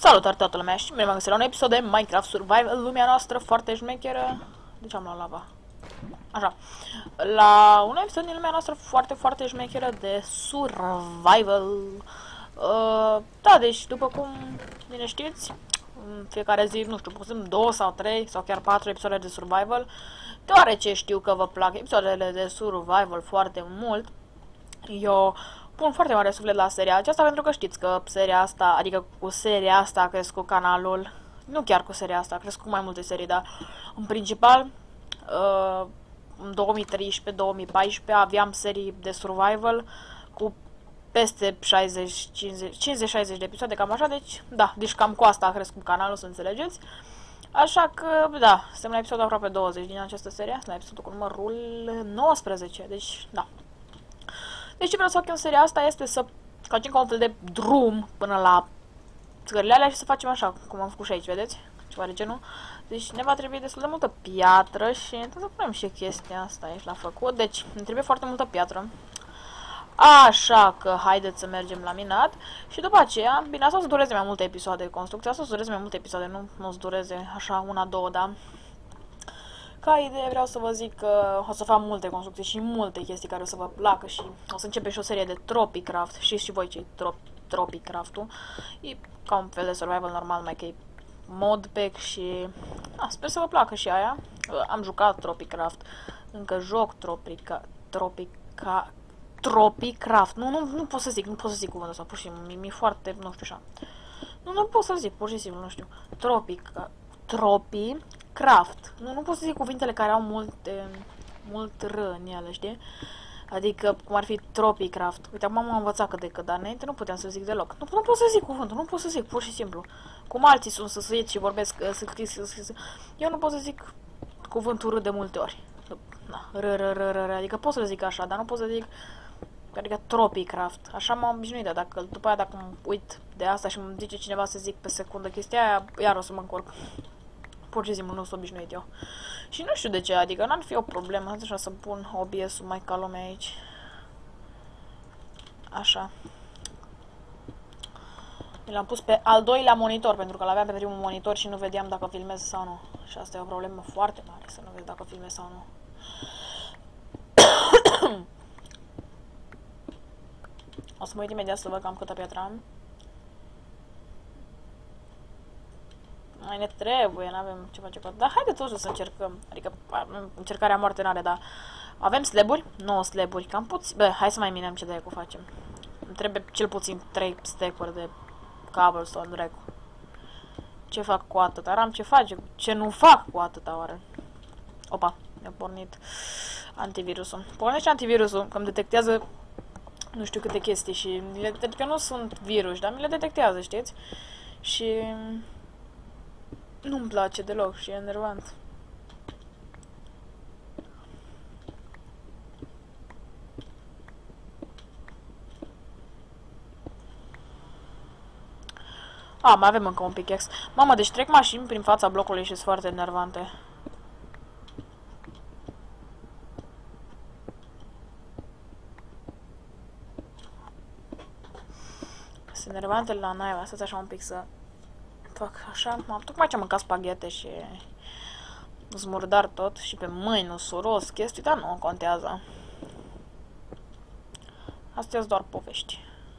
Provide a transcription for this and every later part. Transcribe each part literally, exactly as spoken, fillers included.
Salutare toată lumea și bine m-am găsit la un episod de Minecraft Survival, lumea noastră foarte șmecheră. De ce am luat lava? Așa. La un episod din lumea noastră foarte, foarte șmecheră de Survival. Uh, da, deci după cum bine știți, în fiecare zi, nu știu, postim două sau trei sau chiar patru episoade de Survival. Deoarece știu că vă plac episoadele de Survival foarte mult, eu pun foarte mare suflet la seria aceasta pentru că știți că seria asta, adică cu seria asta a crescut canalul, nu chiar cu seria asta, a crescut mai multe serii, dar în principal uh, în două mii treisprezece două mii paisprezece aveam serii de survival cu peste șaizeci cincizeci șaizeci de episoade, cam așa, deci da, deci cam cu asta a crescut canalul, să înțelegeți. Așa că, da, suntem la episodul aproape douăzeci din această serie, suntem la episodul cu numărul nouăsprezece, deci da. Deci ce vreau să fac în seria asta este să facem ca un fel de drum până la țările alea și să facem așa, cum am făcut și aici, vedeți? Ceva de genul. Deci ne va trebui destul de multă piatră și trebuie să punem și chestia asta aici la făcut. Deci ne trebuie foarte multă piatră. Așa că haideți să mergem la minat și după aceea, bine, asta o să dureze mai multe episoade de construcție, asta o să dureze mai multe episoade, nu, nu o să dureze așa una, două, da? Ca idee vreau să vă zic că o să fac multe construcții și multe chestii care o să vă placă și o să începe și o serie de Tropicraft. Știți și voi ce-i trop Tropicraft-ul. E ca un fel de survival normal, mai că e modpack și... Ah, sper să vă placă și aia. Am jucat Tropicraft, încă joc Tropica... Tropica... Tropicraft. Nu, nu, nu pot să zic, nu pot să zic cuvântul ăsta, pur și simplu, mi-e foarte, nu știu așa. Nu, nu pot să zic, pur și simplu, nu știu. Tropica... Tropi... Craft. Nu, nu pot să zic cuvintele care au mult, e, mult R în ele, știi? Adică, cum ar fi Tropicraft. Uite, acum am învățat cât de cât, dar înainte nu puteam să zic deloc. Nu, nu pot să zic cuvântul, nu pot să zic, pur și simplu. Cum alții sunt să săiet și vorbesc, să scris, să scris. Eu nu pot să zic cuvântul R de multe ori. Na, R, R, R, R, R, adică pot să zic așa, dar nu pot să zic, adică Tropicraft. Așa m-am obișnuit, dar dacă, după aia dacă mă uit de asta și îmi zice cineva să zic pe secundă chestia aia, iar o să mă încurc. Pur și simplu nu sunt obișnuit eu. Și nu știu de ce, adică n-ar fi o problemă. Așa să pun O B S-ul mai ca lumea aici. Așa. L-am pus pe al doilea monitor, pentru că l-aveam pe primul monitor și nu vedeam dacă filmez sau nu. Și asta e o problemă foarte mare, să nu vezi dacă filmez sau nu. O să mă uit imediat să văd cam câtă piatră am. Mai ne trebuie, n-avem ce face cu... Dar haideți totuși să încercăm. Adică încercarea moarte n-are, dar... Avem slaburi? nouă slaburi, cam puțin. Bă, hai să mai minăm ce de cu facem. Îmi trebuie cel puțin trei stack-uri de cobblestone, dracu. Ce fac cu atâta? Ram ce face? Ce nu fac cu atâta oară? Opa, mi-a pornit antivirusul. Pornește antivirusul, că îmi detectează nu știu câte chestii și... Adică nu sunt virus, dar mi le detectează, știți? Și... Nu-mi place deloc și e enervant. A, mai avem încă un pickaxe. Mamă, deci trec mașini prin fața blocului și sunt foarte enervante. Sunt enervante la naiba. Stați așa un pic să... fac așa, am tocmai ce am mâncat spaghete și smurdar tot și pe mâini usuros chestii, dar nu contează. Astea sunt doar povești.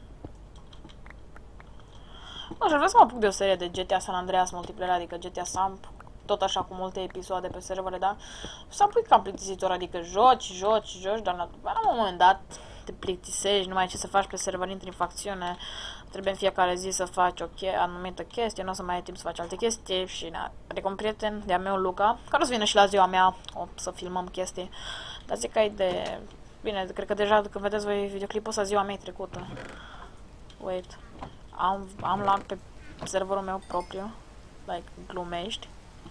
Nu știu, vreau să mă apuc de o serie de G T A San Andreas multiplayer, adică G T A Samp, tot așa cu multe episoade pe servere, dar s-a pus cam plictisitor, adică joci, joci, joci, dar la, la un moment dat te plictisești, nu mai ai ce să faci pe server, intri în facțiune, trebuie în fiecare zi să faci o che anumită chestie, nu o să mai ai timp să faci alte chestii și na, adică un prieten de-a meu, Luca, care o să vină și la ziua mea, o să filmăm chestii, dar zic că ai de... Bine, cred că deja când vedeți voi videoclipul ăsta ziua mea e trecută. Wait, am, am luat pe serverul meu propriu, like, glumești.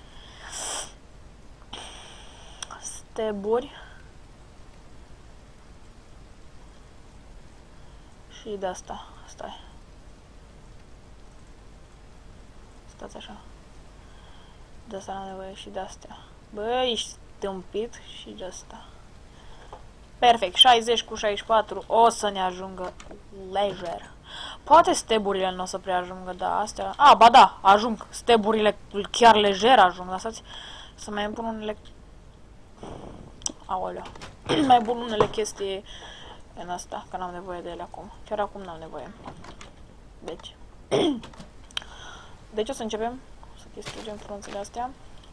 Steburi. Și de asta, stai. Stați așa. De asta n-am nevoie și de astea. Bă, ești stâmpit și de asta. Perfect, șaizeci cu șaizeci și patru o să ne ajungă lejer. Poate steburile nu o să prea ajungă, da, astea... A, ba da, ajung. Steburile chiar lejer ajung, lăsați să mai pun unele... Aolea. Mai bun unele chestii în asta, că n-am nevoie de ele acum. Chiar acum n-am nevoie. Deci. Deci o să începem să distrugem frunzele astea.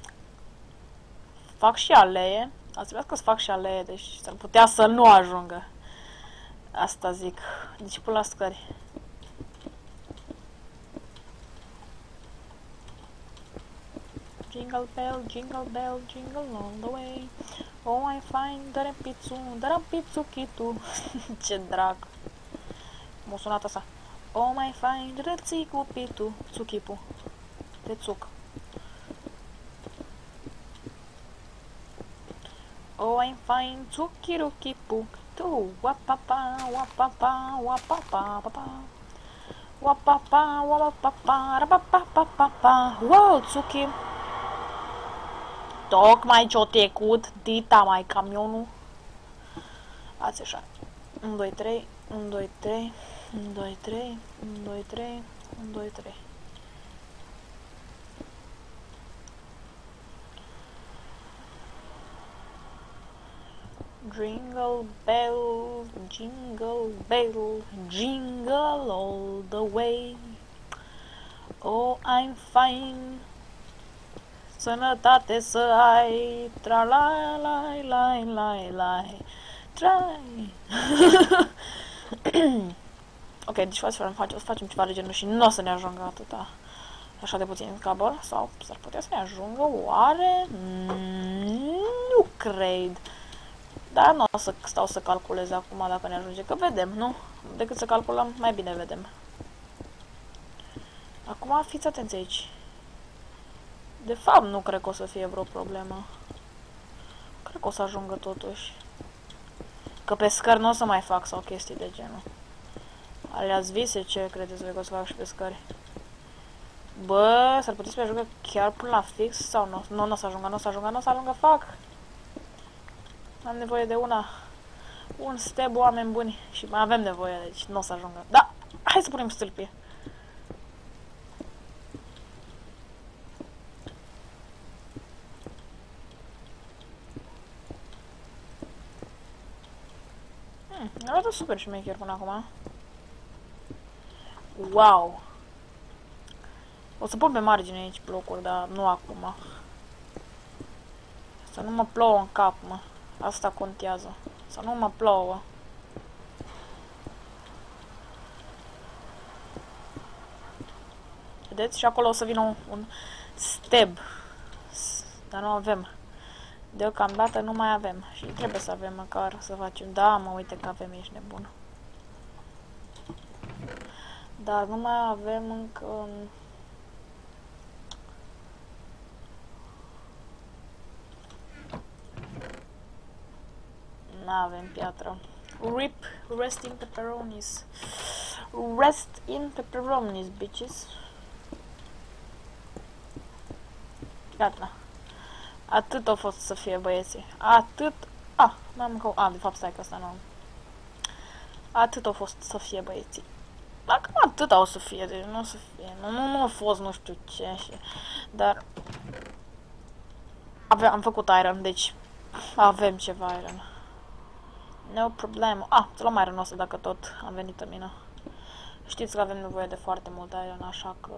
Fac și alee. Ați trebuit că să fac și alee, deci s-ar putea să nu ajungă. Asta zic. Deci pun la scări. Jingle bell, jingle bell, jingle all the way. Oh, I find the pizzu, the pizzu kitu. Ce drag. M-a sunat asta. Oh, my find the țicu pitu, tsukipu. De țuc. Oh, I find tsukirukipu. Tu, wapapa, wapapa, wapapa, papa. Wapapa, wapapa, rapapapapapa. Wow, tsuki. Tocmai ce-o trecut, dita mai camionul. Ați așa. unu, doi, trei, unu, doi, trei, unu, doi, trei, unu, doi, trei, unu, doi, trei. Jingle bell, jingle bell, jingle all the way. Oh, I'm fine. Sănătate să ai, tra la la la la la trai. Ok, deci facem, o să facem ceva de genul și nu o să ne ajungă atâta așa de puțin cabăl, sau s-ar putea să ne ajungă, oare? Nu cred. Dar nu o să stau să calculez acum dacă ne ajunge, că vedem, nu? Decât să calculăm, mai bine vedem. Acum fiți atenți aici. De fapt, nu cred că o să fie vreo problemă. Cred că o să ajungă totuși. Că pe scări nu o să mai fac sau chestii de genul. Alea-ți vise, ce credeți voi că o să fac și pe scări? Bă, s-ar putea să ajungă chiar până la fix sau nu? Nu, nu o să ajungă, nu o să ajungă, nu o să ajungă, fac! Am nevoie de una. Un step, oameni buni. Și mai avem nevoie, deci nu o să ajungă. Da, hai să punem stâlpie. Hmm, arată super șmecher până acum. Wow! O să pun pe margine aici blocuri, dar nu acum. Să nu mă plouă în cap, mă. Asta contează. Să nu mă plouă. Vedeți? Și acolo o să vină un, un stab. Dar nu avem. Deocamdată nu mai avem. Și trebuie să avem măcar să facem. Da, mă, uite că avem, ești nebun. Dar nu mai avem încă... N-avem piatră. Rip, rest in pepperonis. Rest in pepperonis, bitches. Gata. Atât a fost să fie, băieții. Atât... Ah, n-am încă... Ah, de fapt, stai că asta nu... Atât a fost să fie, băieții. Dacă atât o să fie, deci nu o să fie. Nu, nu, nu a fost nu știu ce și... Dar... Ave am făcut iron, deci... Avem ceva iron. No problemă. Ah, să luăm iron ăsta dacă tot am venit în mină. Știți că avem nevoie de foarte mult iron, așa că...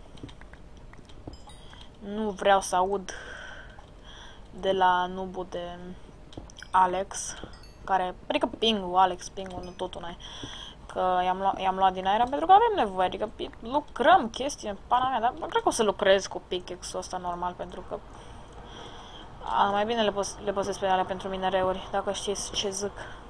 Nu vreau să aud de la nubul de Alex, care, adică Pingu, Alex, Pingu, nu tot una, că i-am luat, i-am luat din iron pentru că avem nevoie, adică lucrăm chestii în pana mea, dar cred că o să lucrez cu pickaxe-ul ăsta normal, pentru că a, mai bine le, păs le păsesc pe alea pentru minereuri, dacă știți ce zic.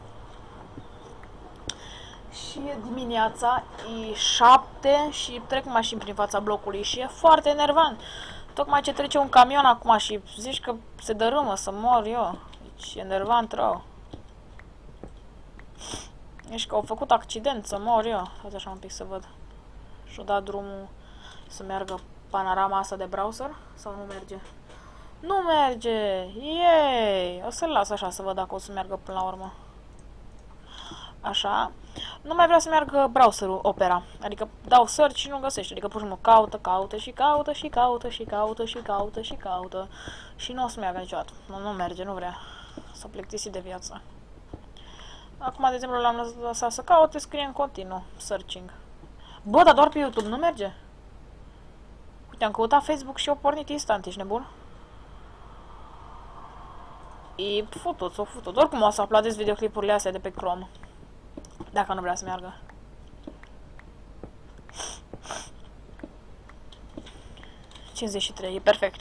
Și e dimineața, e șapte și trec mașini prin fața blocului și e foarte enervant. Tocmai ce trece un camion acum și zici că se dărâmă, să mor eu. Deci e enervant rău. Ești că au făcut accident, să mor eu. Hai așa un pic să văd. Și-o dat drumul să meargă panorama asta de browser? Sau nu merge? Nu merge! Yay! O să-l las așa să văd dacă o să meargă până la urmă. Așa. nu mai vrea să meargă browserul Opera. Adică dau search și nu găsește. Adică pur și simplu caută, caută și caută și caută și caută și caută și caută. Și nu o să meargă niciodată. Nu, nu merge, nu vrea. S-a plictisit de viață. Acum, de exemplu, l-am lăsat să caute, scrie în continuu. Searching. Bă, dar doar pe YouTube nu merge. Uite, am căutat Facebook și o pornit instant, ești nebun? E futut, s-o futut. Oricum o să uploadez videoclipurile astea de pe Chrome. Dacă nu vrea să meargă. cincizeci și trei, e perfect.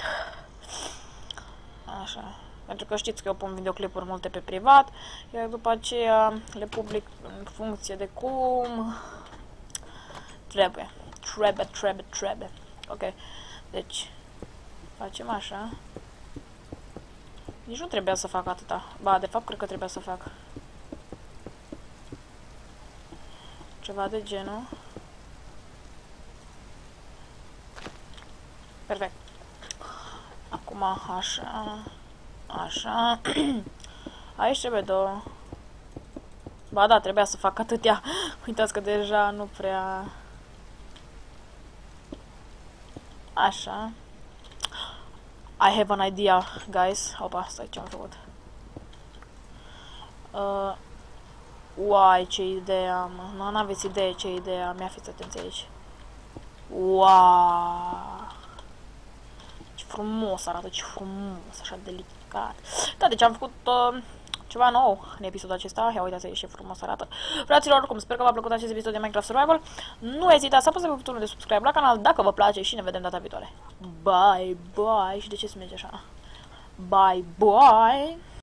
Așa. Pentru că știți că eu pun videoclipuri multe pe privat, iar după aceea le public în funcție de cum trebuie. Trebuie, trebuie, trebuie. Ok. Deci, facem așa. Nici nu trebuia să fac atâta. Ba, de fapt, cred că trebuia să fac ceva de genul. Perfect. Acum, așa. Așa. Aici trebuie două. Ba da, trebuia să fac atâtea. Uitați că deja nu prea... Așa. I have an idea, guys. Opa, stai, ce am făcut. Uh, uai, ce idee am. Nu, n-aveți idee ce idee am. Ia fiți atenți aici. Wow. Ce frumos arată, ce frumos, așa delicat. Da, deci am făcut uh, ceva nou în episodul acesta. Ia uitați aici ce frumos arată. Fraților, oricum, sper că v-a plăcut acest episod de Minecraft Survival. Nu ezitați să apăsați pe butonul de subscribe la canal dacă vă place și ne vedem data viitoare. Bye, bye. Și de ce se merge așa? Bye, bye.